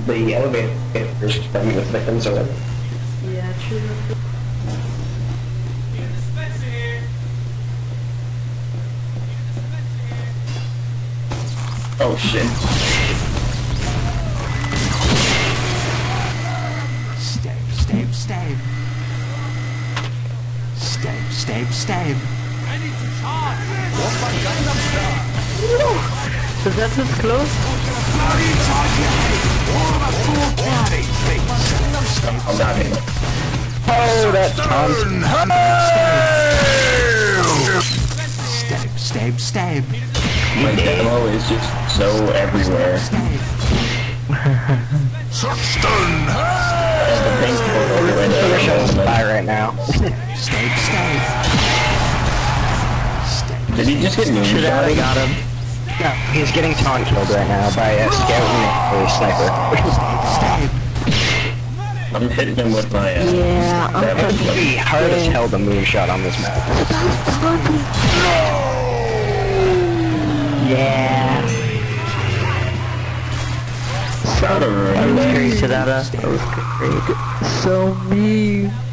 the elevators from the victims are. Yeah, true. Oh shit. Stab, stab. Stab, stab, stab. Ready to charge! Is that this close? Bloody target! All the full party! I'm not in. Oh, that Stone! Stab, stab, stab. My demo is just so everywhere. Stone! The thing's Finish on spy right now. Stab, stab. Did he just get moonshot? I got him. No, he's getting taunt killed right now by a scout and a sniper. Stab. I'm hitting him with my Yeah, I'm gonna be hard as hell to moonshot on this map. Yeah. Proud of her. That was great, chdata. That was great. So mean.